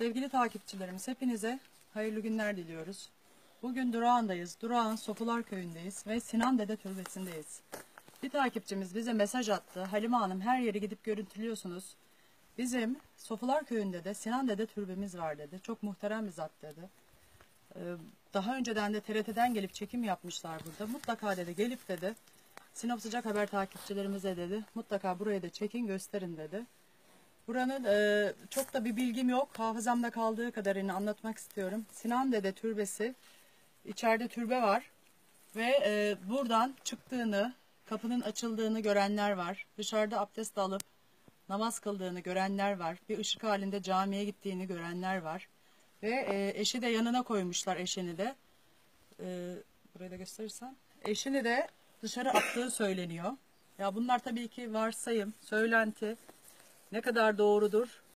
Sevgili takipçilerimiz, hepinize hayırlı günler diliyoruz. Bugün Durağan'dayız. Durağan Sofular Köyü'ndeyiz ve Sinan Dede Türbesi'ndeyiz. Bir takipçimiz bize mesaj attı. Halime Hanım, her yeri gidip görüntülüyorsunuz. Bizim Sofular Köyü'nde de Sinan Dede Türbemiz var dedi. Çok muhterem bir zat dedi. Daha önceden de TRT'den gelip çekim yapmışlar burada. Mutlaka dedi gelip dedi. Sinop Sıcak Haber takipçilerimize dedi. Mutlaka burayı da çekin gösterin dedi. Buranın çok da bir bilgim yok. Hafızamda kaldığı kadarını anlatmak istiyorum. Sinan Dede Türbesi. İçeride türbe var. Ve buradan çıktığını, kapının açıldığını görenler var. Dışarıda abdest alıp namaz kıldığını görenler var. Bir ışık halinde camiye gittiğini görenler var. Ve eşi de yanına koymuşlar eşini de. Burayı da gösterirsen. Eşini de dışarı attığı söyleniyor. Ya bunlar tabii ki varsayım, söylenti. Ne kadar doğrudur